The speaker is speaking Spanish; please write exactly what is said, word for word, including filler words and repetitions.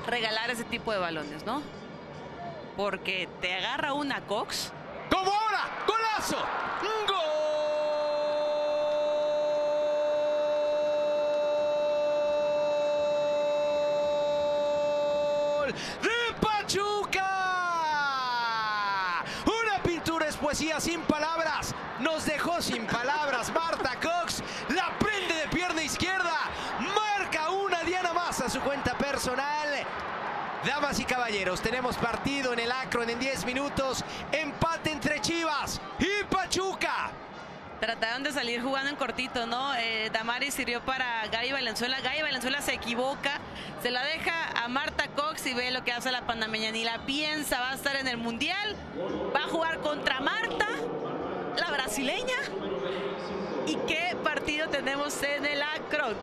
regalar ese tipo de balones, ¿no? Porque te agarra una Cox. ¡Como ahora! ¡Golazo! ¡Gol de Pachuca! Una pintura es poesía sin palabras. Nos dejó sin palabras. Marta Cox la prende de pierna izquierda. Marca una diana más a su cuenta personal. Damas y caballeros, tenemos partido en el Akron en diez minutos. Empate entre Chivas y Pachuca. Trataron de salir jugando en cortito, ¿no? Eh, Damaris sirvió para Gaby Valenzuela. Gaby Valenzuela se equivoca, se la deja a Marta Cox y ve lo que hace la panameña. Ni la piensa, va a estar en el Mundial. Va a jugar contra Marta, la brasileña. ¿Y qué partido tenemos en el Akron?